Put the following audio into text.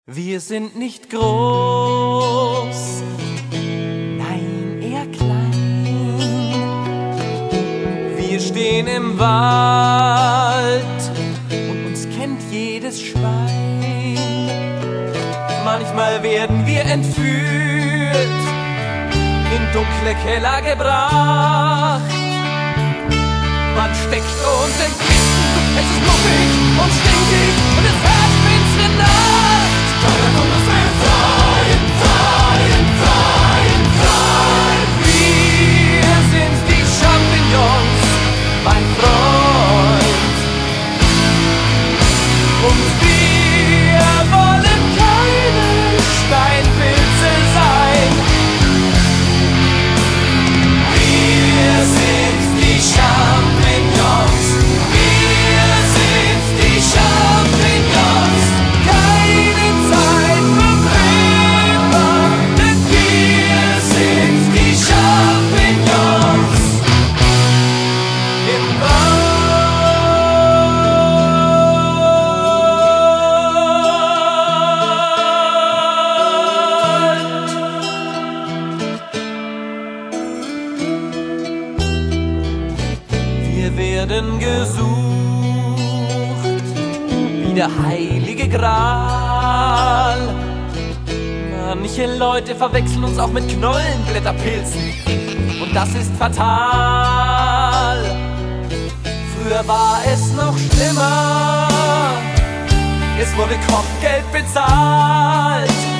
Wir sind nicht groß, nein, eher klein. Wir stehen im Wald und uns kennt jedes Schwein. Manchmal werden wir entführt, in dunkle Keller gebracht. Man steckt uns in Kisten, es ist muffig und stinkig und es herrscht finstere Nacht. Keiner kommt aus dem Freien, Freien, Freien, Freien. Wir sind die Champignons, mein Freund. Und wir wollen keine Steinpilze sein. Wir sind die Champignons. Wir sind die Champignons. Keine Zeit für Fieber, denn wir sind die Champignons. Im Wir werden gesucht wie der heilige Gral. Manche Leute verwechseln uns auch mit Knollenblätterpilzen und das ist fatal. Früher war es noch schlimmer, es wurde Kopfgeld bezahlt.